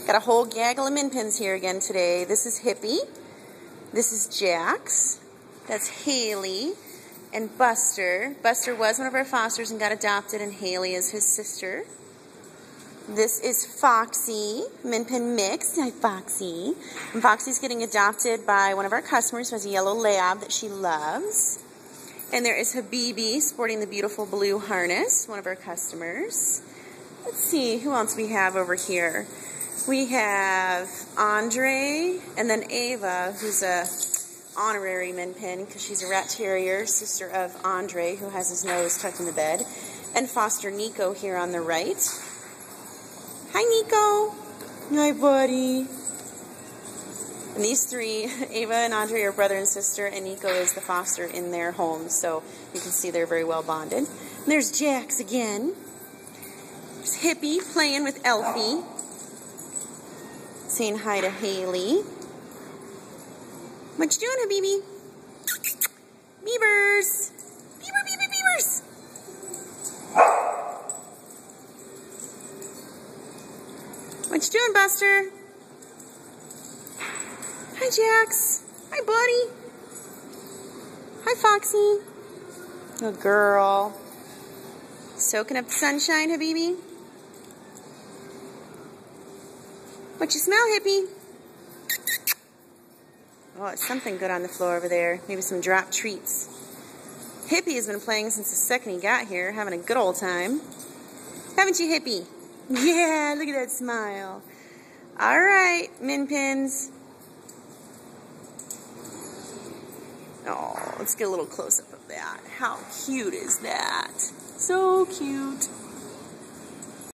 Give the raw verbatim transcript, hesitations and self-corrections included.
Got a whole gaggle of Min Pins here again today. This is Hippie. This is Jax. That's Haley and Buster. Buster was one of our fosters and got adopted, and Haley is his sister. This is Foxy, Min Pin mix. Hi, Foxy. And Foxy's getting adopted by one of our customers who has a yellow lab that she loves. And there is Habibi sporting the beautiful blue harness, one of our customers. Let's see who else we have over here. We have Andre, and then Ava, who's a honorary Min Pin because she's a rat terrier, sister of Andre, who has his nose tucked in the bed, and foster Nico here on the right. Hi, Nico. Hi, buddy. And these three, Ava and Andre, are brother and sister, and Nico is the foster in their home, so you can see they're very well bonded. And there's Jax again. There's Hippie playing with Elfie, saying hi to Haley. What you doing, Habibi? Beavers! Beaver, beaver, beavers! What you doing, Buster? Hi, Jax. Hi, buddy. Hi, Foxy. Good girl. Soaking up the sunshine, Habibi? What you smell, Hippie? Oh, it's something good on the floor over there. Maybe some drop treats. Hippie has been playing since the second he got here, having a good old time. Haven't you, Hippie? Yeah, look at that smile. All right, Min Pins. Oh, let's get a little close-up of that. How cute is that? So cute.